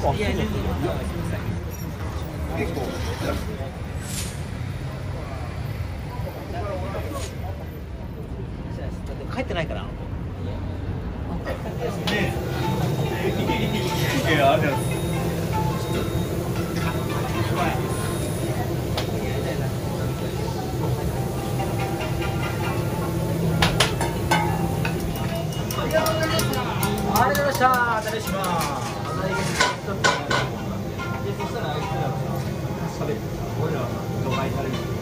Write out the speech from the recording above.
いや、全然、すみません。結構。帰ってないから。ねえ。いや、あれ。ありがとうございました。失礼します。そしたらあいつらさ、俺らは度外される。